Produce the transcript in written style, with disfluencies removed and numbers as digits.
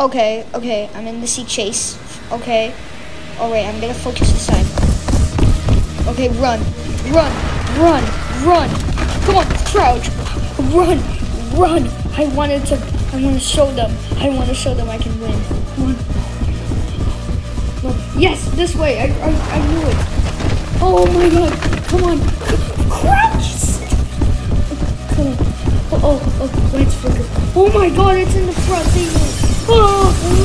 Okay, okay, I'm in the sea chase. Okay. Alright, I'm gonna focus this time. Okay, run. Run. Run. Run. Come on, crouch. Run. Run. I want to show them. I want to show them I can win. Run. Run. Yes, this way. I knew it. Oh my god. Come on. Crouch. Come on. Oh, lights flicker. Oh my god, it's in the front. Oh.